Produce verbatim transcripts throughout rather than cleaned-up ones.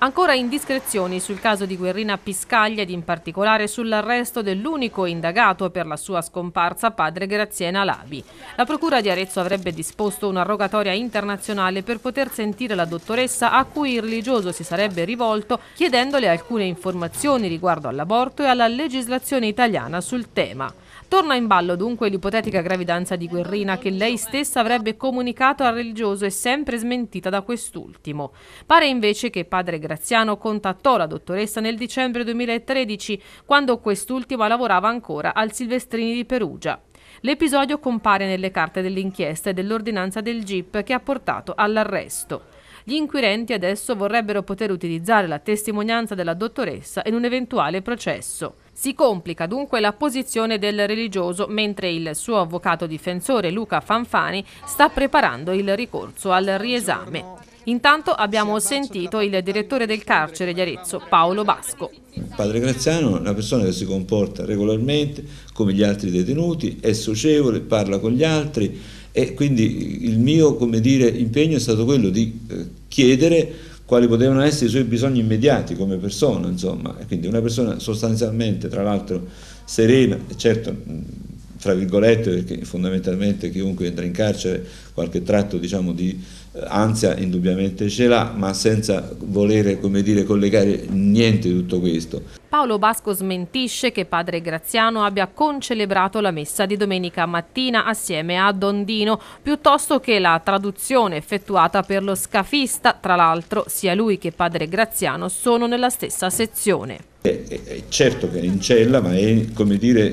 Ancora indiscrezioni sul caso di Guerrina Piscaglia ed in particolare sull'arresto dell'unico indagato per la sua scomparsa, padre Graziano Alavi. La procura di Arezzo avrebbe disposto una rogatoria internazionale per poter sentire la dottoressa, a cui il religioso si sarebbe rivolto chiedendole alcune informazioni riguardo all'aborto e alla legislazione italiana sul tema. Torna in ballo dunque l'ipotetica gravidanza di Guerrina, che lei stessa avrebbe comunicato al religioso e sempre smentita da quest'ultimo. Pare invece che padre Graziano contattò la dottoressa nel dicembre duemilatredici, quando quest'ultima lavorava ancora al Silvestrini di Perugia. L'episodio compare nelle carte dell'inchiesta e dell'ordinanza del G I P che ha portato all'arresto. Gli inquirenti adesso vorrebbero poter utilizzare la testimonianza della dottoressa in un eventuale processo. Si complica dunque la posizione del religioso, mentre il suo avvocato difensore Luca Fanfani sta preparando il ricorso al riesame. Intanto abbiamo sentito il direttore del carcere di Arezzo, Paolo Basco. Padre Graziano è una persona che si comporta regolarmente come gli altri detenuti, è socievole, parla con gli altri e quindi il mio, come dire, impegno è stato quello di eh, chiedere quali potevano essere i suoi bisogni immediati come persona, insomma, e quindi una persona sostanzialmente, tra l'altro, serena, certo, fra virgolette, perché fondamentalmente chiunque entra in carcere qualche tratto, diciamo, di eh, ansia indubbiamente ce l'ha, ma senza volere, come dire, collegare niente di tutto questo. Paolo Basco smentisce che padre Graziano abbia concelebrato la messa di domenica mattina assieme a Dondino, piuttosto che la traduzione effettuata per lo scafista. Tra l'altro, sia lui che padre Graziano sono nella stessa sezione. È, è, è certo che è in cella, ma è, come dire,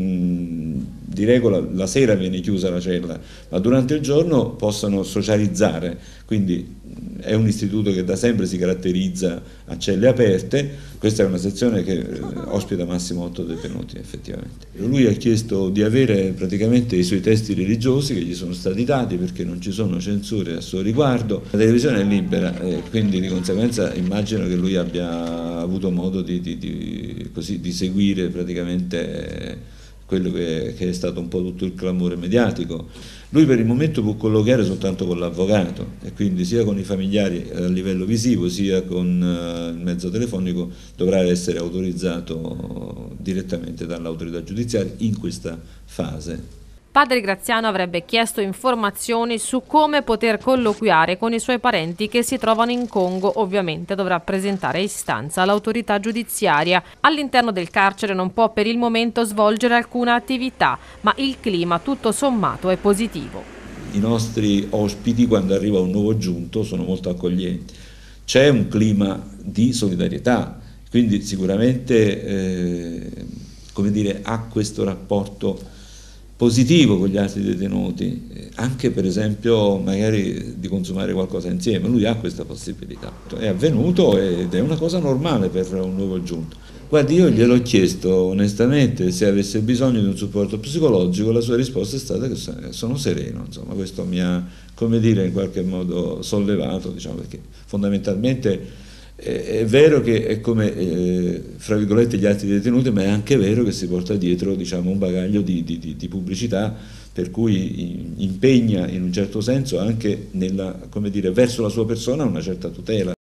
in, di regola la sera viene chiusa la cella, ma durante il giorno possono socializzare, quindi è un istituto che da sempre si caratterizza a celle aperte. Questa è una sezione che ospita massimo otto detenuti effettivamente. Lui ha chiesto di avere praticamente i suoi testi religiosi che gli sono stati dati, perché non ci sono censure a suo riguardo. La televisione è libera e quindi di conseguenza immagino che lui abbia avuto modo di, di, di, così, di seguire praticamente quello che, che è stato un po' tutto il clamore mediatico. Lui per il momento può colloquiare soltanto con l'avvocato e quindi sia con i familiari a livello visivo sia con uh, il mezzo telefonico dovrà essere autorizzato direttamente dall'autorità giudiziaria in questa fase. Padre Graziano avrebbe chiesto informazioni su come poter colloquiare con i suoi parenti che si trovano in Congo. Ovviamente dovrà presentare istanza all'autorità giudiziaria. All'interno del carcere non può per il momento svolgere alcuna attività, ma il clima tutto sommato è positivo. I nostri ospiti, quando arriva un nuovo giunto, sono molto accoglienti. C'è un clima di solidarietà, quindi sicuramente eh, come dire, ha questo rapporto positivo con gli altri detenuti, anche per esempio magari di consumare qualcosa insieme. Lui ha questa possibilità, è avvenuto ed è una cosa normale per un nuovo giunto. Guardi, io gliel'ho chiesto onestamente se avesse bisogno di un supporto psicologico, la sua risposta è stata che sono sereno, insomma, questo mi ha, come dire, in qualche modo sollevato, diciamo, perché fondamentalmente è vero che è come, eh, fra virgolette, gli altri detenuti, ma è anche vero che si porta dietro, diciamo, un bagaglio di, di, di pubblicità, per cui impegna in un certo senso anche nella, come dire, verso la sua persona una certa tutela.